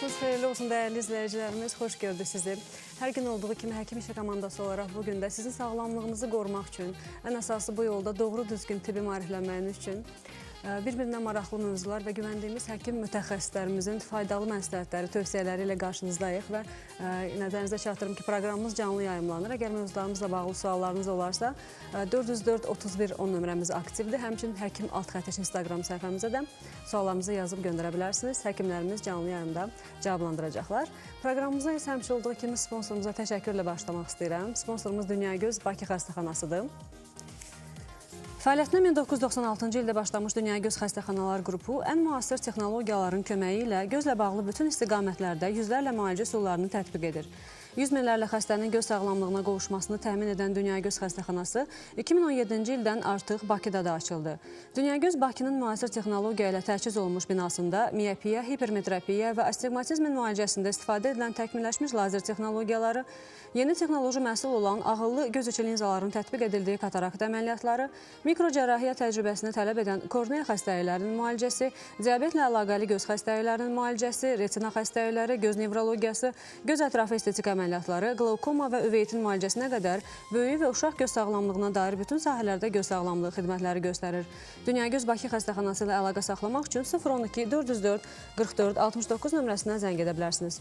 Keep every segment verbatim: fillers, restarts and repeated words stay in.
Vaxtınız xeyirli olsun dəyərli izləyicilərimiz, xoş gördük sizi. Hər gün olduğu kimi Həkim İşi komandası olaraq bugün də sizin sağlamlığınızı qorumaq üçün, ən əsası bu yolda doğru düzgün tibbi maariflənməyiniz üçün bir-birinə maraqlı mövzular və güvəndiyimiz həkim mütəxəssislərimizin faydalı məsləhətləri, tövsiyələri ilə qarşınızdayıq və nəzərinizə çatdırım ki, proqramımız canlı yayımlanır. Əgər mövzularımızla bağlı suallarınız olarsa, dörd yüz dörd otuz bir on nömrəmiz aktivdir. Həmçinin Həkim alt xətkeş Instagram səhifəmizə də suallarınızı yazıb göndərə bilərsiniz. Həkimlərimiz canlı yayımda cavablandıracaqlar. Proqramımıza isə həmişə olduğu kimi sponsorumuza təşəkkürlə başlamaq istəyirəm. Sponsorumuz Dünyagöz Bakı Xəstəxanasıdır. Fəaliyyətinə min doqquz yüz doxsan altıncı ildə başlamış Dünyagöz Xəstəxanalar qrupu ən müasir texnologiyaların köməyi ilə gözlə bağlı bütün istiqamətlərdə yüzlərlə müalicə üsullarını tətbiq edir. yüz minlərlə xəstənin göz sağlamlığına qovuşmasını təmin edən Dünyagöz Xəstəxanası iki min on yeddinci ildən artıq Bakıda da açıldı. Dünyagöz Bakının müasir texnologiya ilə təchiz olunmuş binasında miyopiya, hipermetropiya və astigmatizmin müalicəsində istifadə edilən təkmilləşmiş lazer texnologiyaları, yeni texnoloji məhsul olan ağıllı göz içi linzaların tətbiq edildiyi katarakt əməliyyatları, mikrocərrahiyyə təcrübəsini tələb edən korneya xəstəliklərinin müalicəsi, diabetlə əlaqəli göz xəstəliklərinin müalicəsi, retina xəstəlikləri, göz nevrologiyası, göz ətrafı estetik əməliyyatları, qlaukoma və üveytin müalicəsinə qədər böyük və uşaq göz sağlamlığına dair bütün sahələrdə göz sağlamlığı xidmətləri göstərir. Dünyagöz Bakı Xəstəxanası ilə əlaqə saxlamaq üçün sıfır on iki dörd yüz dörd qırx dörd altmış doqquz nömrəsinə zəng edə bilərsiniz.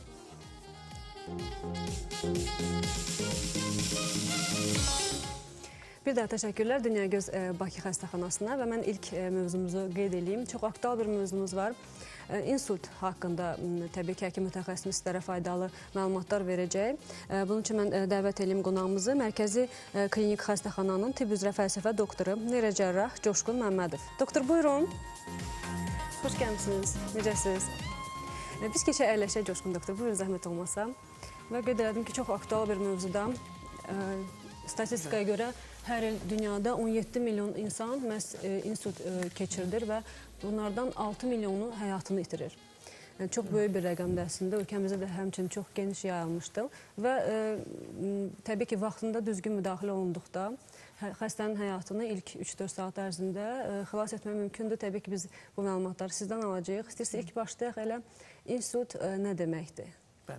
Bir daha təşəkkürlər Dünyagöz Bakı Xəstəxanasına və mən ilk mövzumuzu qeyd edeyim. Çox aktual bir mövzumuz var. İnsult haqqında təbii ki, həkim mütəxəssisimiz sizlərə faydalı məlumatlar verəcək. Bunun üçün mən dəvət edeyim qonağımızı Mərkəzi Klinik Xəstəxananın tibb üzrə fəlsəfə doktoru, neyrocərrah Coşqun Məmmədov. Doktor, buyurun. Xoş gəlmişsiniz. Necəsiniz? Biz keçə əyləşək Coşqun doktor, buyurun zəhmət olmasa. Və qeyd elədim ki, çox aktual bir mövzuda. Statistikaya görə hər il dünyada on yeddi milyon insan məhz insult keçirdir və bunlardan altı milyonu həyatını itirir. Yəni, çox böyük bir rəqəmdə əslində, ölkəmizdə də həmçinin çox geniş yayılmışdır və e, təbii ki, vaxtında düzgün müdaxilə olunduqda xəstənin həyatını ilk üç dörd saat ərzində e, xilas etmək mümkündür. Təbii ki, biz bu məlumatları sizdən alacağıq. İstəyirsə ilk başlayaq elə insult e, nə deməkdir?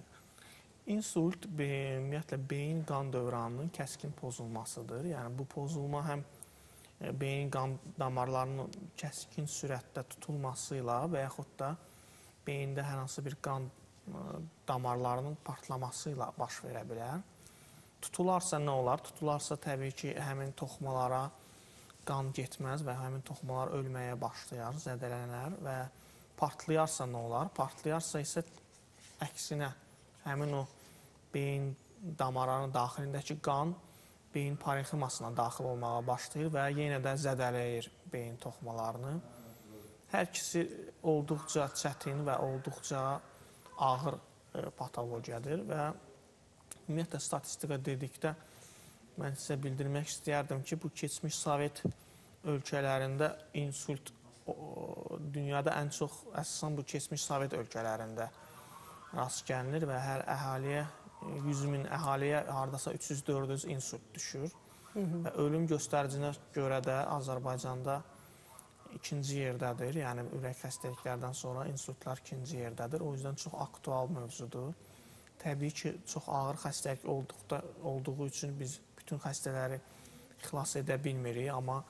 İnsult, ümumiyyətlə, beyin qan dövranının kəskin pozulmasıdır. Yəni, bu pozulma həm beyin qan damarlarının kəskin sürətdə tutulması ilə və yaxud da beyində hər hansı bir qan damarlarının partlaması ilə baş verə bilər. Tutularsa nə olar? Tutularsa təbii ki, həmin toxumalara qan getməz və həmin toxumalar ölməyə başlayar, zədələnər və partlayarsa nə olar? Partlayarsa isə əksinə həmin o beyin damarlarının daxilindəki qan beyin parenximasına daxil olmağa başlayır və yenə də zədələyir beyin toxumalarını. Hər ikisi olduqca çətin və olduqca ağır patologiyadır və ümumiyyətlə statistika dedikdə mən sizə bildirmək istəyərdim ki, bu keçmiş Sovet ölkələrində insult dünyada ən çox əsasən bu keçmiş Sovet ölkələrində rast gəlinir və hər əhaliyə, yüz min əhaliyə hardasa üç yüz dörd yüz insult düşür. Hı -hı. Və ölüm göstəricinə görə də Azərbaycanda ikinci yerdədir. Yəni, ürək xəstəliklərdən sonra insultlar ikinci yerdədir. O yüzden çox aktual mövzudur. Təbii ki, çox ağır xəstəlik olduqda, olduğu üçün biz bütün xəstələri xilas edə bilmirik. Amma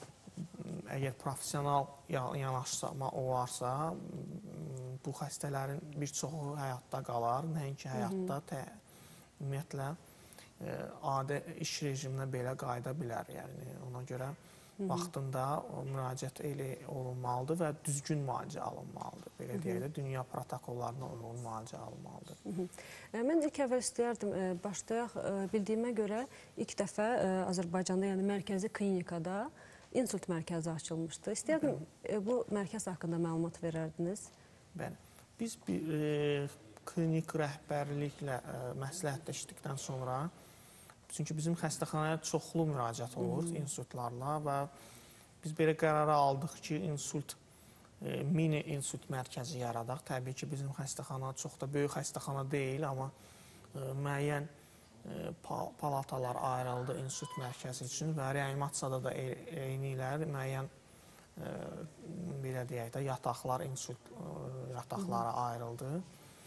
əgər profesional yanaşma olarsa, bu xəstələrin bir çoxu həyatda qalar. Nəinki həyatda, tə, ümumiyyətlə, e, adi iş rejiminə belə qayıda bilər. Yəni, ona görə vaxtında müraciət elə olunmalıdır və düzgün müalicə alınmalıdır. Belə deyək də, dünya protokollarına uyğun müalicə alınmalıdır. Hı -hı. Mən ilk əvvəl istəyərdim, başlayaq, bildiyimə görə ilk dəfə Azərbaycanda, yəni mərkəzi klinikada insult mərkəzi açılmışdı. İstəyərdim, bu mərkəz haqqında məlumat verərdiniz. Bəli. Biz bir e, klinik rəhbərliklə e, məsləhətləşdikdən sonra, çünki bizim xəstəxanaya çoxlu müraciət olur Hı -hı. insultlarla və biz belə qərara aldıq ki, insult, e, mini insult mərkəzi yaradaq. Təbii ki, bizim xəstəxana çox da böyük xəstəxana deyil, amma e, müəyyən e, palatalar ayrıldı insult mərkəzi üçün və reanimasiyada da eyni ilə müəyyən e, belə deyək də, yataqlar, insult e, yataqlara ayrıldı.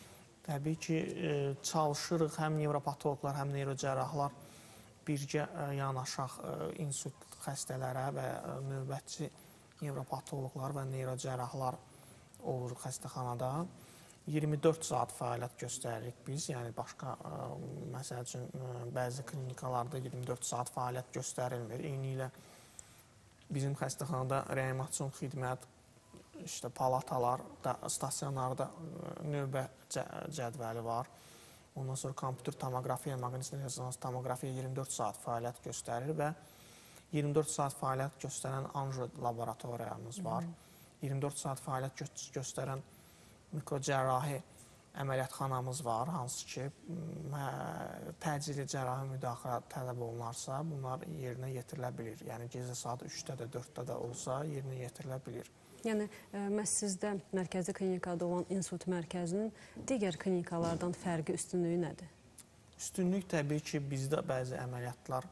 Təbii ki, çalışırıq həm nevropatoloqlar, həm neyrocərrahlar birgə yanaşaq insult xəstələrə və növbətçi nevropatoloqlar və neyrocərrahlar olur xəstəxanada. iyirmi dörd saat fəaliyyət göstəririk biz, yəni başqa, məsəl üçün, bəzi klinikalarda iyirmi dörd saat fəaliyyət göstərilmir. Eyni ilə bizim xəstəxanada reanimasyon xidmət, işte palatalarda, stasionarda növbə cədvəli var. Ondan sonra kompüter tomoqrafiya, maqnit rezonans tomoqrafiya iyirmi dörd saat fəaliyyət göstərir və iyirmi dörd saat fəaliyyət göstərən anjo laboratoriyamız var. iyirmi dörd saat fəaliyyət göstərən mikrocərrahi əməliyyatxanamız var, hansı ki, təcili cərrahi müdaxilə tələb olunarsa, bunlar yerinə yetirilə bilir. Yəni, gecə saat üçdə də, dörddə də olsa, yerinə yetirilə bilir. Yəni, məhz sizdə mərkəzi klinikada olan insult mərkəzinin digər klinikalardan fərqi, üstünlüyü nədir? Üstünlük təbii ki, bizdə bəzi əməliyyatlar,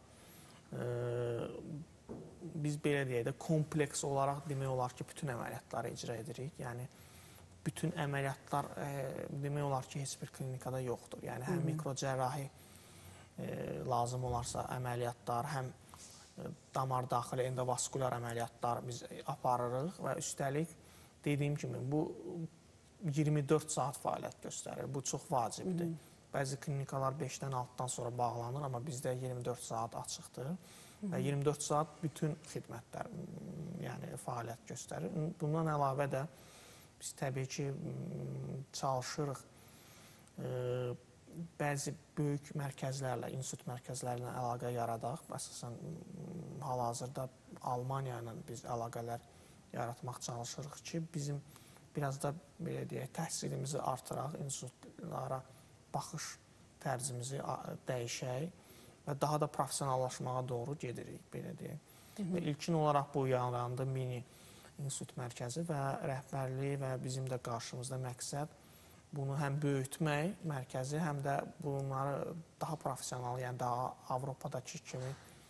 biz belə deyək də, kompleks olaraq demək olar ki, bütün əməliyyatları icra edirik. Yəni, bütün əməliyyatlar demək olar ki, heç bir klinikada yoxdur. Yəni, həm mikrocərrahi lazım olarsa əməliyyatlar, həm damar daxili endovaskular əməliyyatlar biz aparırıq və üstəlik, dediyim kimi, bu iyirmi dörd saat fəaliyyət göstərir. Bu çox vacibdir. Bəzi klinikalar beşdən altıdan sonra bağlanır, amma bizdə iyirmi dörd saat açıqdır və iyirmi dörd saat bütün xidmətlər, yəni fəaliyyət göstərir. Bundan əlavə də biz təbii ki, çalışırıq bəzi böyük mərkəzlərlə, insult mərkəzlərlə əlaqə yaradaq. Əsasən, hal-hazırda Almaniya ilə biz əlaqələr yaratmaq çalışırıq ki, bizim biraz da, belə deyək, təhsilimizi artıraq, insultlara baxış tərzimizi dəyişək və daha da professionallaşmağa doğru gedirik, belə deyək. Və ilkin olaraq bu yarandı mini insult mərkəzi və rəhbərliyi və bizim də qarşımızda məqsəd bunu həm böyütmək mərkəzi, həm də bunları daha professional, yəni daha Avropadakı kimi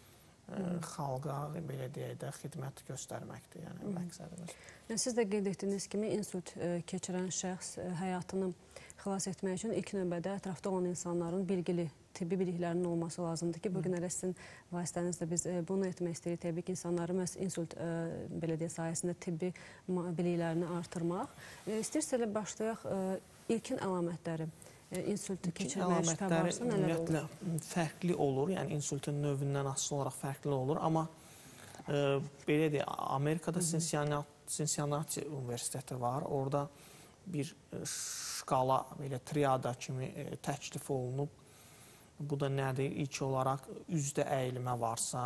xalqa, belə deyək də, xidmət göstərməkdir, yəni məqsədimiz. Siz də qeyd etdiyiniz kimi, insult keçirən şəxs həyatını xilas etmək üçün ilk növbədə ətrafda olan insanların bilgili, tibbi biliklərinin olması lazımdır ki, bugün elə sizin vasitənizlə biz bunu etmək istəyirik. Təbii ki, insanları məhz insult belə deyək, sayəsində tibbi biliklərini artırmaq. İstəyirsə elə başlayaq, ilkin əlamətləri, insult keçirməyə şübhə varsa nələr olur? Ümumiyyətlə, fərqli olur, yəni insultun növündən asılı olaraq fərqli olur, amma belə deyək, Amerikada Cincinnati Universiteti var, orada bir şkala, belə triada kimi təklif olunub. Bu da nədir? İlk olaraq üzdə əyilmə varsa,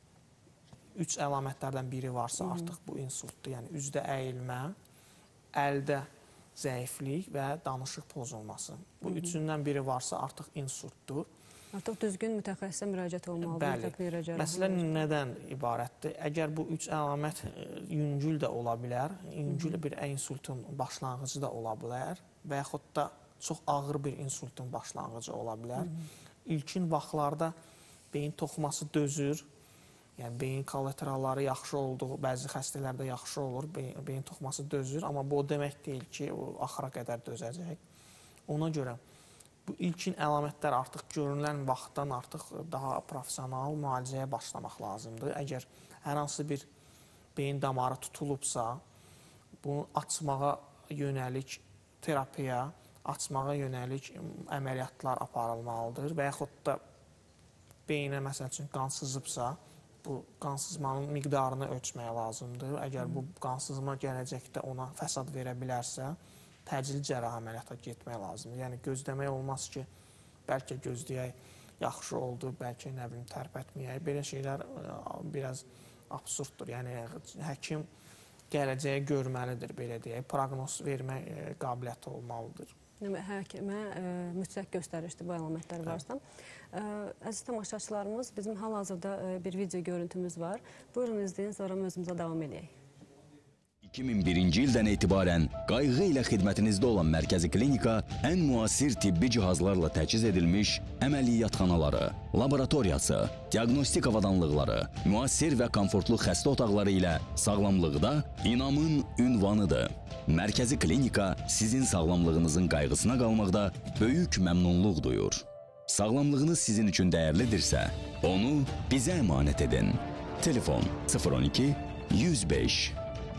üç əlamətlərdən biri varsa artıq bu insultdur. Yəni üzdə əyilmə, əldə zəiflik və danışıq pozulması. Bu üçündən biri varsa artıq insultdur. Artıq düzgün mütəxəssisə müraciət olmalıdır. Bəli. Məsələ nədən ibarətdir? Əgər bu üç əlamət yüngül də ola bilər, yüngül bir insultun başlanğıcı da ola bilər və yaxud da çox ağır bir insultun başlanğıcı ola bilər. İlkin vaxtlarda beyin toxuması dözür, yəni beyin kolateralları yaxşı olduğu, bəzi xəstələrdə yaxşı olur, beyin toxuması dözür, amma bu o demək deyil ki, o axıra qədər dözəcək. Ona görə bu ilkin əlamətlər artıq görünən vaxtdan artıq daha professional müalicəyə başlamaq lazımdır. Əgər hər hansı bir beyin damarı tutulubsa, bunu açmağa yönəlik terapiya, açmağa yönəlik əməliyyatlar aparılmalıdır və yaxud da beyinə, məsəl üçün, qan sızıbsa, bu qansızmanın miqdarını ölçməyə lazımdır. Əgər bu qansızma gələcəkdə ona fəsad verə bilərsə, təcili cərrahi əməliyyata getmək lazımdır. Yəni, gözləmək olmaz ki, bəlkə gözləyək, yaxşı oldu, bəlkə nə bilim tərpətməyək. Belə şeylər biraz absurddur. Yəni, həkim gələcəyi görməlidir, belə deyək, proqnoz vermək qabiliyyəti olmalıdır. Həkimə mütləq göstərişdir bu əlamətlər varsa. Əziz tamaşaçılarımız, bizim hal-hazırda bir video görüntümüz var. Buyurun izləyin, sonra mövzumuza davam edək. iki min birinci ildən etibarən qayğı ilə xidmətinizdə olan mərkəzi klinika ən müasir tibbi cihazlarla təchiz edilmiş əməliyyatxanaları, laboratoriyası, diagnostik avadanlıqları, müasir və komfortlu xəstə otaqları ilə sağlamlıqda İnamın ünvanıdır. Mərkəzi Klinika sizin sağlamlığınızın qayğısına qalmaqda böyük məmnunluq duyur. Sağlamlığınız sizin üçün dəyərlidirsə, onu bizə əmanət edin. Telefon sıfır on iki yüz beş.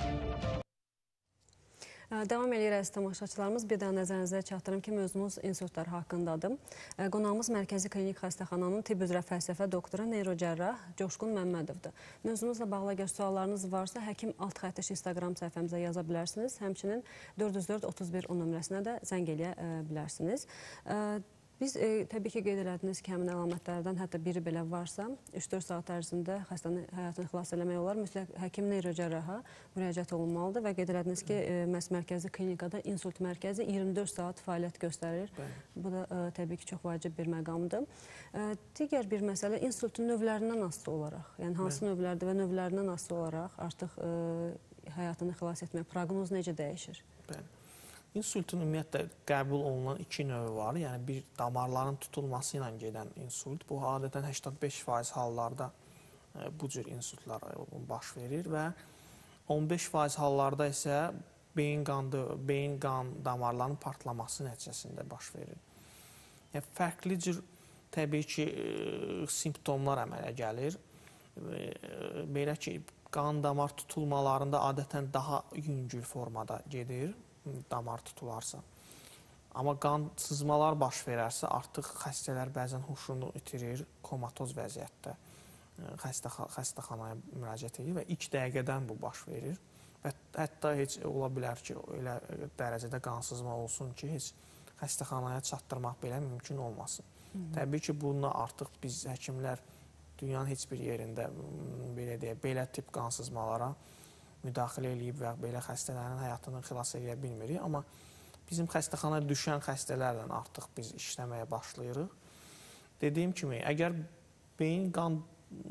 Davam edir əziz tamaşaçılarımız. Bir daha nəzərinizə çatdırım ki, mövzumuz insultlar haqqındadır. Qonağımız Mərkəzi Klinik Xəstəxananın tibb üzrə fəlsəfə doktoru, neyrocərrah Coşqun Məmmədovdur. Mövzumuzla bağlı əgər suallarınız varsa, Həkim alt xəttiş Instagram səhifəmizə yaza bilərsiniz. Həmçinin dörd yüz dörd otuz bir on nömrəsinə də zəng eləyə bilərsiniz. Biz e, təbii ki, qeyd elədiniz ki, həmin əlamətlərdən hətta biri belə varsa, üç dörd saat ərzində xəstənin həyatını xilas eləmək olar. Mütləq həkim neyrocərraha müraciət olunmalıdır və qeyd elədiniz ki, e, məhz mərkəzi klinikada insult mərkəzi iyirmi dörd saat fəaliyyət göstərir. Bəli. Bu da e, təbii ki, çox vacib bir məqamdır. E, digər bir məsələ insultun növlərindən asılı olaraq, yəni hansı Bəli. növlərdir və növlərindən asılı olaraq artıq e, həyatını xilas etmək, proqnoz necə dəyişir? Bəli. İnsultun ümumiyyətlə qəbul olunan iki növü var. Yəni, bir damarların tutulması ilə gedən insult. Bu, adətən səksən beş faiz hallarda e, bu cür insultlar baş verir və on beş faiz hallarda isə beyin qan, beyin qan damarlarının partlaması nəticəsində baş verir. Yəni, fərqli cür, təbii ki, e, simptomlar əmələ gəlir. E, belə ki, qan damar tutulmalarında adətən daha yüngül formada gedir. Damar tutularsa. Amma qan sızmalar baş verərsə, artıq xəstələr bəzən huşunu itirir, komatoz vəziyyətdə xəstə, xəstəxanaya müraciət edir və ilk dəqiqədən bu baş verir. Və hətta heç ola bilər ki, elə dərəcədə qansızma olsun ki, heç xəstəxanaya çatdırmaq belə mümkün olmasın. Hı -hı. Təbii ki, bununla artıq biz həkimlər dünyanın heç bir yerində belə deyək, belə tip qansızmalara müdaxilə eləyib və belə xəstələrin həyatını xilas edə bilmirik. Amma bizim xəstəxanaya düşən xəstələrlə artıq biz işləməyə başlayırıq. Dediyim kimi, əgər beyin qan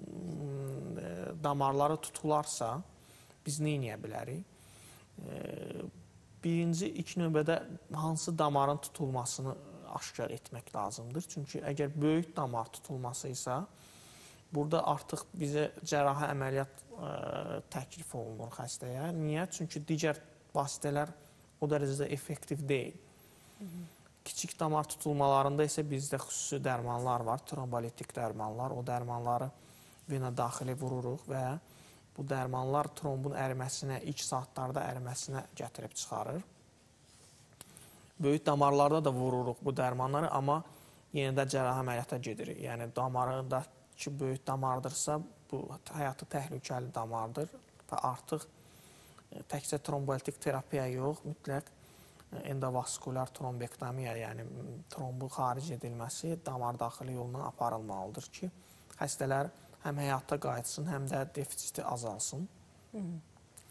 damarları tutularsa, biz nə edə bilərik? Birinci, ilk növbədə hansı damarın tutulmasını aşkar etmək lazımdır. Çünki əgər böyük damar tutulması isə, burada artıq bizə cərrahi əməliyyat ə, təklif olunur xəstəyə. Niyə? Çünki digər vasitələr o dərəcədə effektiv deyil. Hı -hı. Kiçik damar tutulmalarında isə bizdə xüsusi dərmanlar var, trombolitik dərmanlar. O dərmanları vena daxili vururuq və bu dərmanlar trombun əriməsinə, ilk saatlarda əriməsinə gətirib çıxarır. Böyük damarlarda da vururuq bu dərmanları, amma yenə də cərrahi əməliyyata gedirik. Yəni damarında ki, böyük damardırsa, bu həyatı təhlükəli damardır və artıq təkcə trombolitik terapiya yox, mütləq endovaskular trombektomiya, yəni trombu xaric edilməsi damar daxili yolla aparılmalıdır ki, xəstələr həm həyata qayıtsın, həm də defisiti azalsın. Hı -hı.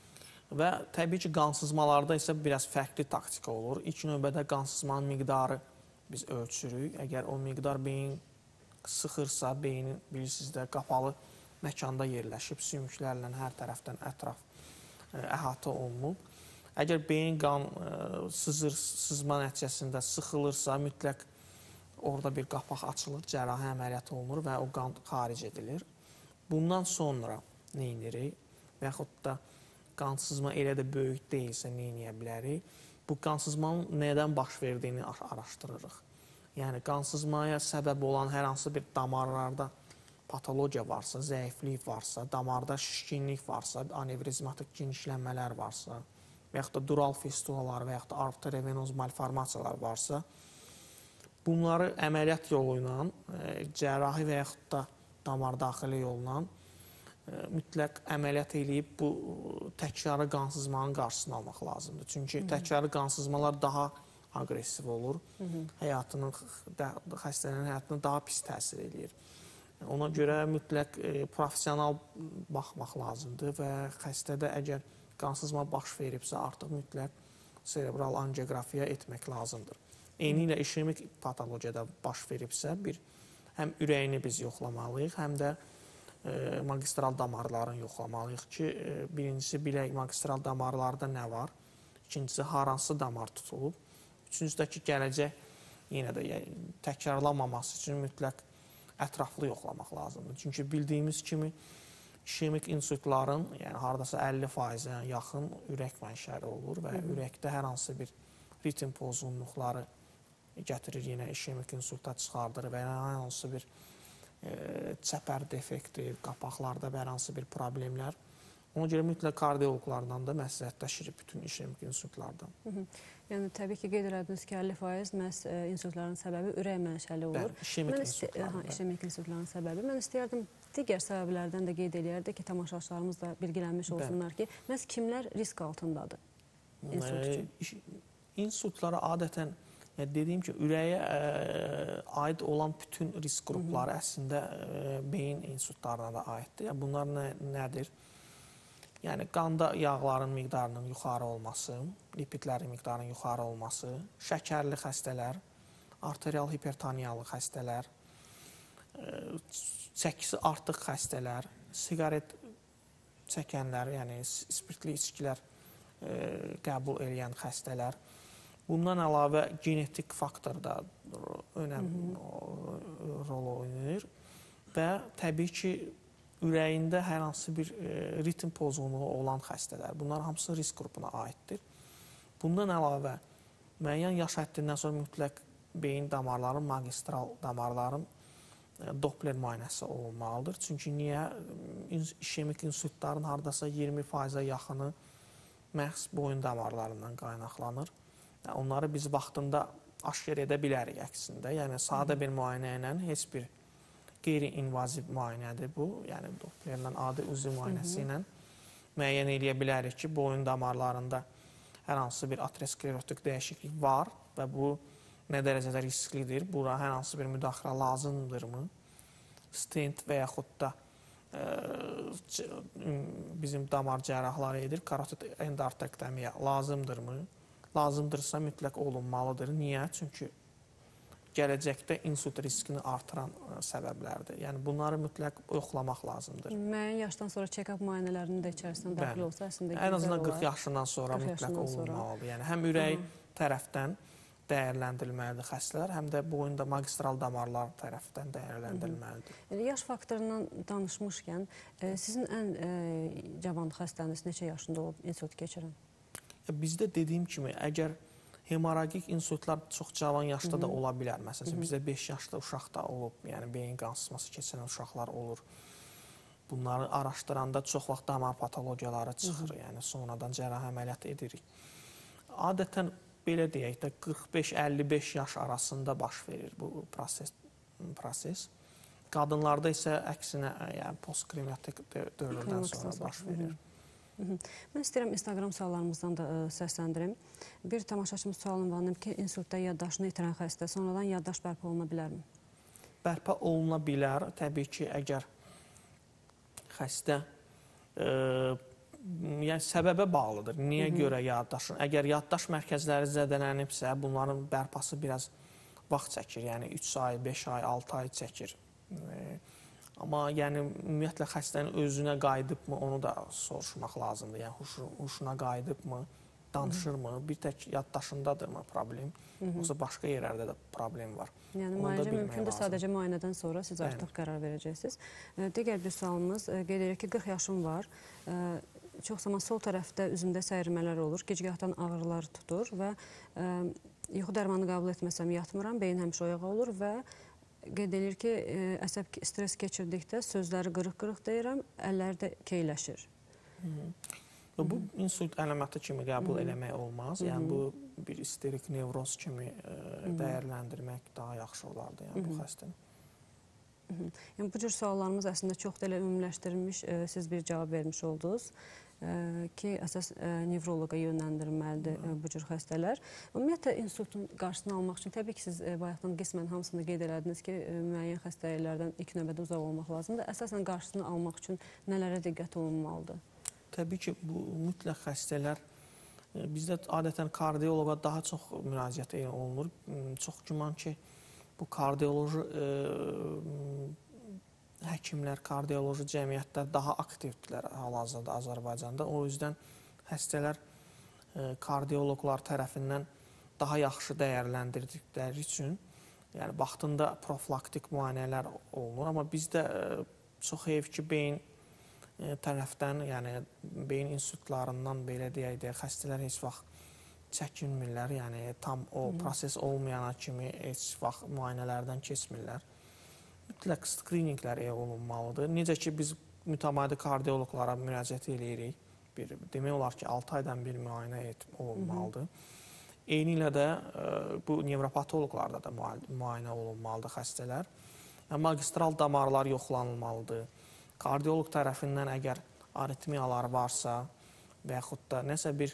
Və təbii ki, qansızmalarda isə biraz fərqli taktika olur. İlk növbədə qansızmanın miqdarı biz ölçürük. Əgər o miqdar beyin sıxırsa, beynin bilirsiniz də qapalı məkanda yerləşib, sümüklərlə hər tərəfdən ətraf ə, əhatə olunub. Əgər beyin qan ə, sızır, sızma nəticəsində sıxılırsa, mütləq orada bir qapaq açılır, cərrahi əməliyyat olunur və o qan xaric edilir. Bundan sonra nə edirik? Və yaxud da qansızma elə də böyük deyilsə nə edə bilərik? Bu qansızmanın nədən baş verdiyini araşdırırıq. Yəni, qansızmaya səbəb olan hər hansı bir damarlarda patologiya varsa, zəiflik varsa, damarda şişkinlik varsa, anevrizmatik genişlənmələr varsa, və yaxud da dural fistulalar və yaxud da arterivenoz malformasiyalar varsa, bunları əməliyyat yolu ilə, cərrahi və yaxud da damar daxili yolla mütləq əməliyyat edib bu təkrarı qansızmanın qarşısını almaq lazımdır. Çünki təkrarı qansızmalar daha aqressiv olur, Hı -hı. həyatının, xəstələrin həyatına daha pis təsir edir. Ona görə mütləq e, profesional baxmaq lazımdır və xəstədə əgər qansızma baş veribsə, artıq mütləq serebral angiografiya etmək lazımdır. Eyni ilə işemik patologiyada baş veribsə, bir həm ürəyini biz yoxlamalıyıq, həm də e, magistral damarların yoxlamalıyıq ki, e, birincisi bilək magistral damarlarda nə var, ikincisi haransı damar tutulub, üçüncüsü də ki, gələcək yenə də yəni, təkrarlanmaması üçün mütləq ətraflı yoxlamaq lazımdır. Çünki bildiyimiz kimi İşemik insultların, yəni hardasa əlli faizə yaxın ürək mənşəli olur və ürəkdə hər hansı bir ritm pozğunluqları gətirir, yenə işemik insulta çıxardır və hər hansı bir e, çəpər defekti, qapaqlarda hər hansı bir problemlər. Ona görə mütləq kardioloqlardan da məsləhətləşirik bütün işemik insultlardan. Hı -hı. Yəni təbii ki, qeyd elədiniz ki, əlli faiz məhz e, insultların səbəbi ürək mənşəli olur. Bəli, işemik insultların. İşemik insultların səbəbi. Mən istəyərdim digər səbəblərdən də qeyd eləyərdik ki, tamaşaçılarımız da bilgilənmiş olsunlar ki, məhz kimlər risk altındadır insult üçün? İnsultlara adətən dediyim ki, ürəyə ə, aid olan bütün risk qrupları Hı -hı. əslində ə, beyin insultlarına da aiddir. Bunlar nə, nədir? Yəni, qanda yağların miqdarının yuxarı olması, lipidlərin miqdarının yuxarı olması, şəkərli xəstələr, arterial hipertoniyalı xəstələr, ə, çəkisi artıq xəstələr, siqaret çəkənlər, yəni spirtli içkilər ə, qəbul edən xəstələr. Bundan əlavə genetik faktor da önəmli rol oynayır və təbii ki, ürəyində hər hansı bir e, ritm pozğunluğu olan xəstələr. Bunlar hamısı risk qrupuna aiddir. Bundan əlavə müəyyən yaş həddindən sonra mütləq beyin damarların, magistral damarların e, Doppler müayinəsi olunmalıdır. Çünki niyə? İşemik insultların hardasa iyirmi faizə yaxını məhz boyun damarlarından qaynaqlanır. Yəni, onları biz vaxtında aşkar edə bilərik əksində. Yəni, sadə bir müayinə ilə heç bir qeyri-invaziv müayinədir bu. Yəni, Dopplerlə, adi uzi müayinəsi ilə müəyyən edə bilərik ki, boyun damarlarında hər hansı bir aterosklerotik dəyişiklik var və bu nə dərəcədə risklidir, bura hər hansı bir müdaxilə lazımdırmı? Stent və yaxud da ə, bizim damar cərrahları edir, karotid endarterektomiya lazımdırmı? Lazımdırsa mütləq olunmalıdır. Niyə? Çünki gələcəkdə insult riskini artıran ə, səbəblərdir. Yəni, bunları mütləq yoxlamaq lazımdır. Müəyyən yaşdan sonra check-up müayinələrinin də içərisində daxil olsa, əslində ən azından qırx yaşından sonra mütləq olunmalıdır. Yəni, həm ürək tərəfdən dəyərləndirilməlidir xəstələr, həm də boyunda magistral damarlar tərəfdən dəyərləndirilməlidir. Hı -hı. Yaş faktorundan danışmışkən, e, sizin ən e, cavan xəstəniz neçə yaşında olub insult keçirən? Bizdə dediyim kimi, əgər hemoragik insultlar çox cavan yaşda Hı -hı. da ola bilər. Məsələn, Hı -hı. bizdə beş yaşda uşaq da olub, yəni beyin qansızması keçirən uşaqlar olur. Bunları araşdıranda çox vaxt damar patologiyaları çıxır, Hı -hı. yəni sonradan cərrahi əməliyyat edirik. Adətən belə deyək də qırx beş əlli beş yaş arasında baş verir bu proses. proses. Qadınlarda isə əksinə, yəni postkrematik dövrdən sonra baş verir. Hı -hı. Mən istəyirəm Instagram suallarımızdan da ə, səsləndirim. Bir tamaşaçımız sual ünvanım ki, insultda yaddaşını itirən xəstə sonradan yaddaş bərpa oluna bilərmi? Bərpa oluna bilər. Təbii ki, əgər xəstə ə, yəni səbəbə bağlıdır. Niyə Hı -hı. görə yaddaşın? Əgər yaddaş mərkəzləri zədələnibsə, bunların bərpası biraz vaxt çəkir. Yəni üç ay, beş ay, altı ay çəkir. E, amma yəni ümumiyyətlə xəstənin özünə qayıdıbmı, onu da soruşmaq lazımdır. Yəni huşu, huşuna qayıdıbmı, danışırmı, bir tək yaddaşındadırmı problem, Hı -hı. yoxsa başqa yerlərdə də problem var. Yəni müalicə mümkündür, sadəcə müayinədən sonra siz artıq Bəli. qərar verəcəksiniz. Digər bir sualımız, qeyd edir ki, qırx yaşım var. Çox zaman sol tərəfdə üzümdə səyirmələr olur, gicgahdan ağrılar tutur və ə, yuxu dərmanı qəbul etməsəm yatmıram, beyin həmişə oyağı olur və qeyd edir ki, ə, əsəb stres keçirdikdə sözləri qırıq-qırıq deyirəm, əlləri də keyləşir. Hı -hı. Bu insult əlaməti kimi qəbul Hı -hı. eləmək olmaz. Yəni Hı -hı. bu bir isterik nevroz kimi ə, Hı -hı. dəyərləndirmək daha yaxşı olardı yəni, Hı -hı. bu xəstəni. Hı -hı. Yəni, bu cür suallarımız əslində çox da elə ümumiləşdirilmiş, ə, siz bir cavab vermiş oldunuz. Ə, ki, əsas ə, nevroloqa yönləndirilməlidir ə, bu cür xəstələr. Ümumiyyətlə, insultun qarşısını almaq üçün, təbii ki, siz ə, bayaqdan qismən hamısını qeyd elədiniz ki, ə, müəyyən xəstəliklərdən ilk növbədə uzaq olmaq lazımdır. Əsasən qarşısını almaq üçün nələrə diqqət olunmalıdır? Təbii ki, bu mütləq xəstələr ə, bizdə adətən kardioloqa daha çox müraciət olunur. Çox güman ki, bu kardioloji ə, həkimlər, kardioloji cəmiyyətlər daha aktivdirlər hal-hazırda Azərbaycanda. O yüzden xəstələr e, kardioloqlar tərəfindən daha yaxşı dəyərləndirdikləri üçün yəni vaxtında profilaktik müayinələr olunur. Amma bizdə e, çox heyf ki, beyin tərəfdən, yəni beyin insultlarından belə deyək də, xəstələr heç vaxt çəkinmirlər, yəni tam o proses olmayana kimi heç vaxt müayinələrdən keçmirlər. Mütləq skrininqlər olunmalıdır. Necə ki, biz mütəmadi kardioloqlara müraciət edirik. Bir, demək olar ki, altı aydan bir müayinə olunmalıdır. Eyni ilə də bu nevropatoloqlarda da müayinə olunmalıdır xəstələr. Magistral damarlar yoxlanılmalıdır. Kardioloq tərəfindən əgər aritmiyalar varsa və yaxud da nəsə bir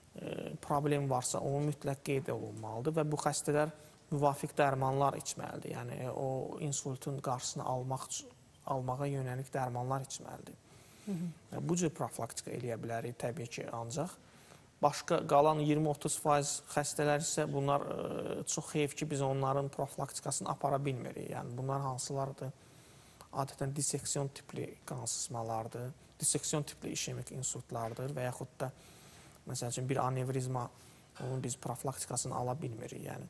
problem varsa, onu mütləq qeyd olunmalıdır və bu xəstələr müvafiq dərmanlar içməlidir. Yəni, o insultun qarşısını almaq, almağa yönəlik dərmanlar içməlidir. Hı -hı. Bu cür profilaktika eləyə bilərik təbii ki, ancaq. Başqa qalan iyirmi otuz faiz xəstələr isə bunlar ə, çox heyf ki, biz onların profilaktikasını apara bilmirik. Yəni, bunlar hansılardır? Adətən disseksion tipli qansızmalardır, disseksion tipli işemik insultlardır və yaxud da məsəl üçün bir anevrizma, onun biz profilaktikasını ala bilmirik. Yəni,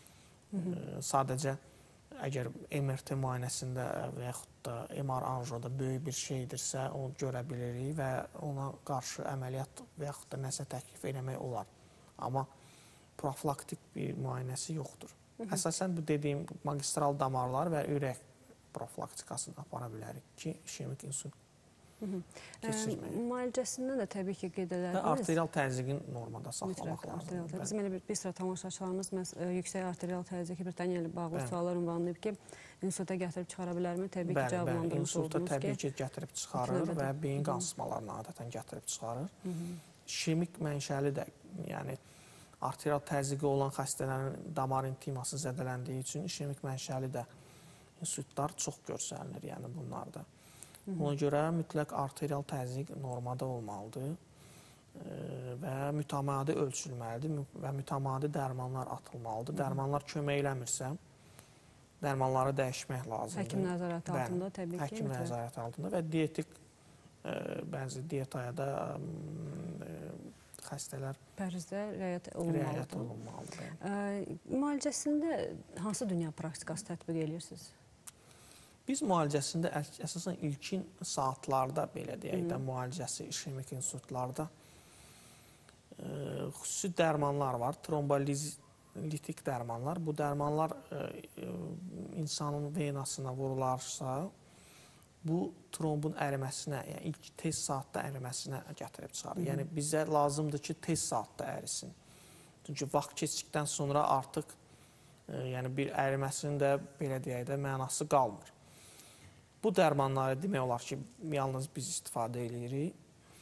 Hı -hı. Sadəcə əgər M R T müayinəsində və yaxud da M R anjoda böyük bir şeydirsə, onu görə bilirik və ona qarşı əməliyyat və yaxud da nəsə təklif eləmək olar. Amma profilaktik bir müayinəsi yoxdur. Hı -hı. Əsasən bu dediyim magistral damarlar və ürək profilaktikasını apara bilərik ki, işemik insult keçirməyin. Müalicəsindən də təbii ki, qeyd edərdiniz. Və arterial təzyiqin normada saxlamaq lazımdır. Bizim elə bir sıra tamaşaçılarımız yüksək arterial təzyiq hipertoniya ilə bağlı suallar ünvanlayıb ki, insulta gətirib çıxara bilərmi? Təbii ki, cavablandırmış oldunuz ki. Insulta təbii ki, gətirib çıxarır və beyin qansızmalarını adətən gətirib çıxarır. İşemik mənşəli də, yəni arterial təzyiqi olan xəstələrin damar intiması zədələndiyi üçün işemik mənşəli də insultlar çox görsəlinir, yəni bunlarda. Ona görə mütləq arterial təzyiq normada olmalıdır və mütəmadi ölçülməlidir və mütəmadi dərmanlar atılmalıdır. Dərmanlar kömək eləmirsə, dərmanları dəyişmək lazımdır. Həkim nəzarəti altında təbii ki. Həkim nəzarəti altında və dietik, bəzi dietaya da xəstələr Pərhizdə riayət olunmalıdır. Müalicəsində hansı dünya praktikası tətbiq edirsiniz? Biz müalicəsində əsasən ilkin saatlarda, belə deyək də, müalicəsi işemik insultlarda xüsusi dərmanlar var, trombolitik dərmanlar. Bu dərmanlar insanın venasına vurularsa, bu trombun əriməsinə, yəni ilk tez saatda əriməsinə gətirib çıxarır. Yəni bizə lazımdır ki, tez saatda ərisin. Çünki vaxt keçdikdən sonra artıq yəni bir əriməsinin də, belə deyək də, mənası qalmır. Bu dərmanları demək olar ki, yalnız biz istifadə edirik.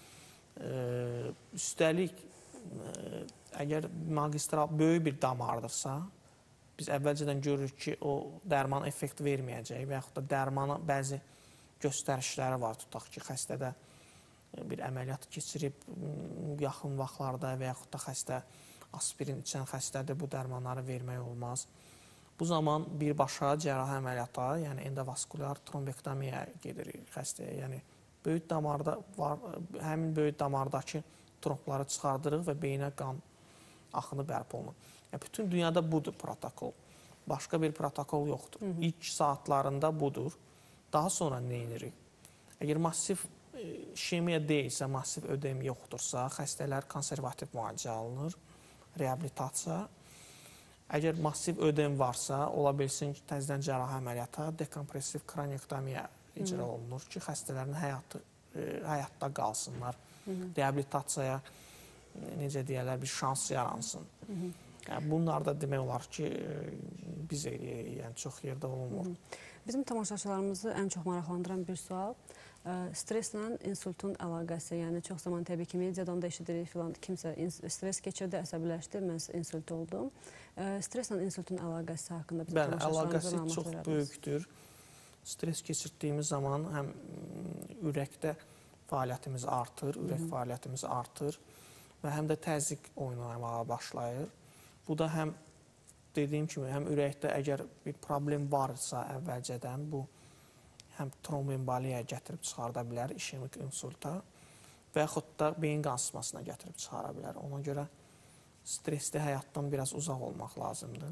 Üstəlik, əgər magistral böyük bir damardırsa, biz əvvəlcədən görürük ki, o dərman effekt verməyəcək və yaxud da dərmana bəzi göstərişləri var. Tutaq ki, xəstədə bir əməliyyat keçirib yaxın vaxtlarda və yaxud da xəstə aspirin içən xəstədə bu dərmanları vermək olmaz. Bu zaman birbaşa cərrahi əməliyyata, yəni endovaskulyar trombektomiya gedirik xəstəyə. Yəni böyük damarda var, həmin böyük damardakı trombları çıxardırıq və beyinə qan axını bərpa olunur. Yəni bütün dünyada budur protokol. Başqa bir protokol yoxdur. Hı -hı. İlk saatlarında budur. Daha sonra nə edirik? Əgər massiv işemiya deyilsə, massiv ödem yoxdursa, xəstələr konservativ müalicə alınır, reabilitasiya. Əgər massiv ödem varsa, ola bilsin ki, təzədən cərrahi əməliyyata dekompressiv kraniektomiya icra olunur ki, xəstələrin həyatı, həyatda qalsınlar. Hı -hı. Reabilitasiyaya, necə deyərlər, bir şans yaransın. Hı -hı. Yəni, bunlar da demək olar ki, biz eləyirik, yəni çox yerdə olunmur. Hı -hı. Bizim tamaşaçılarımızı ən çox maraqlandıran bir sual, streslə insultun əlaqəsi. Yəni, çox zaman təbii ki, mediadan da eşidirik filan, kimsə stres keçirdi, əsəbiləşdi, mən insult oldum. Streslə insultun əlaqəsi haqqında bizim tamaşaçılarımıza məlumat verərdiniz. Bəli, əlaqəsi çox böyükdür. Stres keçirdiyimiz zaman həm ürəkdə fəaliyyətimiz artır, ürək fəaliyyətimiz artır və həm də təzyiq oynamağa başlayır. Bu da həm dediyim kimi, həm ürəkdə əgər bir problem varsa əvvəlcədən, bu həm tromboemboliyaya gətirib çıxarda bilər, işemik insulta və yaxud da beyin qansızmasına gətirib çıxara bilər. Ona görə stresli həyatdan biraz uzaq olmaq lazımdır.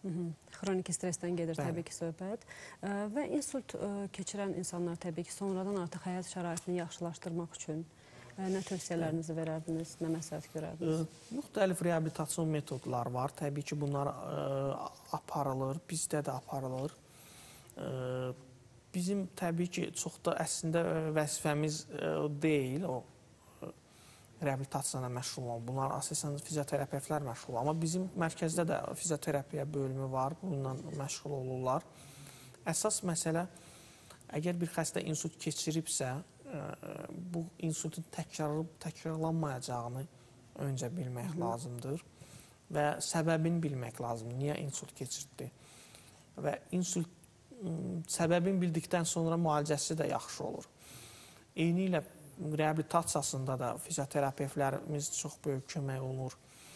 Xroniki stressdən gedir Bəli. təbii ki, söhbət. Və insult keçirən insanlar təbii ki, sonradan artıq həyat şəraitini yaxşılaşdırmaq üçün nə tövsiyələrinizi verərdiniz, nə məsləhət görərdiniz? Müxtəlif reabilitasyon metodları var. Təbii ki, bunlar aparılır, bizdə də aparılır. Bizim təbii ki, çox da əslində vəzifəmiz deyil o reabilitasiyayla məşğul olan. Bunlar əsasən fizioterapevtlər məşğul olur. Amma bizim mərkəzdə də fizioterapiya bölümü var, bununla məşğul olurlar. Əsas məsələ, əgər bir xəstə insult keçiribsə, bu insultun təkrar, təkrarlanmayacağını öncə bilmək Hı. lazımdır və səbəbini bilmək lazımdır. Niyə insult keçirdi? Və insult səbəbini bildikdən sonra müalicəsi də yaxşı olur. Eyni ilə reabilitasiyasında da fizioterapevtlərimiz çox böyük kömək olur.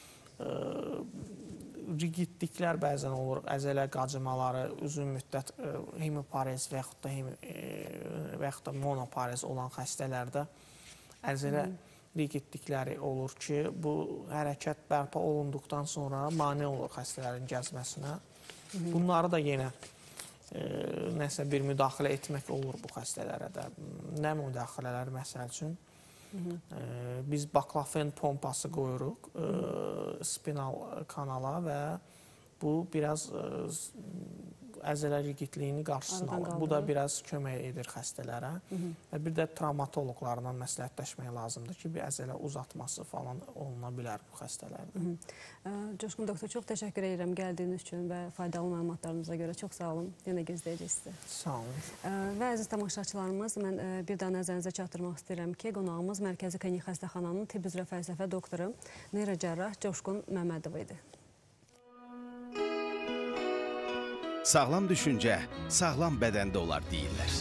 Rigidliklər bəzən olur, əzələ qacımaları, uzun müddət hemoparez və yaxud da, və yaxud da monoparez olan xəstələrdə əzələ rigidlikləri olur ki, bu hərəkət bərpa olunduqdan sonra mane olur xəstələrin gəzməsinə. Bunları da yenə nəsə bir müdaxilə etmək olur bu xəstələrə də. Nə müdaxilələr məsəl üçün? Hı -hı. Biz baklafen pompası qoyuruq Hı -hı. spinal kanala və bu biraz əzələ rigidliyini qarşısını alır. Bu da biraz kömək edir xəstələrə. Hı -hı. Və bir də travmatoloqlarla məsləhətləşmək lazımdır ki, bir əzələ uzatması falan oluna bilər bu xəstələrdə. Hı -hı. Coşqun doktor, çox təşəkkür edirəm gəldiyiniz üçün və faydalı məlumatlarınıza görə. Çox sağ olun. Yenə gözləyəcək sizi. Sağ olun. Və əziz tamaşaçılarımız, mən bir daha nəzərinizə çatdırmaq istəyirəm ki, qonağımız Mərkəzi Klinik Xəstəxananın tibb üzrə fəlsəfə doktoru, neyrocərrah Coşqun Məmmədov idi. Sağlam düşüncə, sağlam bədəndə olar deyirlər.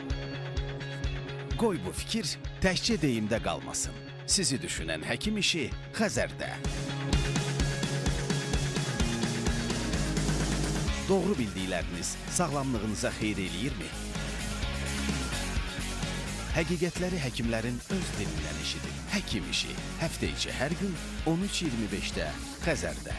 Qoy bu fikir təkcə deyimdə qalmasın. Sizi düşünən həkim işi Xəzərdə. Doğru bildikləriniz sağlamlığınıza xeyir eləyirmi? Həqiqətləri həkimlərin öz dilindən eşidin. Həkim işi həftə içi hər gün on üç iyirmi beşdə Xəzərdə.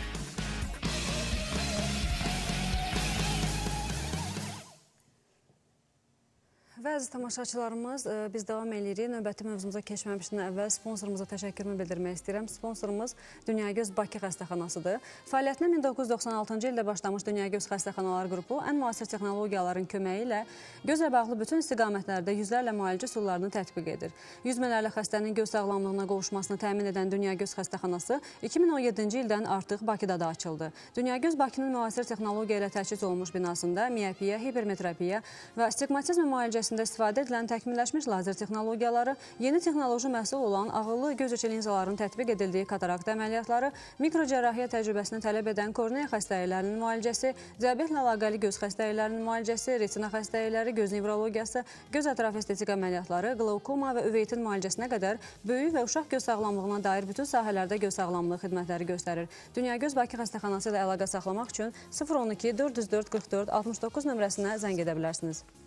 Və əziz tamaşaçılarımız, biz davam edirik. Növbəti mövzumuza keçməmişdən əvvəl sponsorumuza təşəkkürümü bildirmək istəyirəm. Sponsorumuz Dünyagöz Bakı Xəstəxanasıdır. Fəaliyyətinə min doqquz yüz doxsan altıncı ildə başlamış Dünyagöz Xəstəxanalar qrupu ən müasir texnologiyaların köməyi ilə gözlə bağlı bütün istiqamətlərdə yüzlərlə müalicə üsullarını tətbiq edir. Yüz minlərlə xəstənin göz sağlamlığına qovuşmasını təmin edən Dünyagöz Xəstəxanası iki min on yeddinci ildən artıq Bakıda da açıldı. Dünyagöz Bakının müasir texnologiya ilə təchiz olunmuş binasında miyopiya, hipermetropiya və astigmatizm müalicəsində istifadə edilən təkmilləşmiş lazer texnologiyaları, yeni texnoloji məhsul olan ağıllı göz içi linzaların tətbiq edildiyi katarakt əməliyyatları, mikrocərrahiyyə təcrübəsini tələb edən korneya xəstəliklərinin müalicəsi, diabetlə əlaqəli göz xəstəliklərinin müalicəsi, retina xəstəlikləri, göz nevrologiyası, göz ətrafı estetik əməliyyatları, qlaukoma və üveytin müalicəsinə qədər böyük və uşaq göz sağlamlığına dair bütün sahələrdə göz sağlamlığı xidmətləri göstərir. Dünyagöz Bakı Xəstəxanası ilə əlaqə saxlamaq üçün sıfır on iki dörd yüz dörd qırx dörd altmış doqquz nömrəsinə zəng edə bilərsiniz.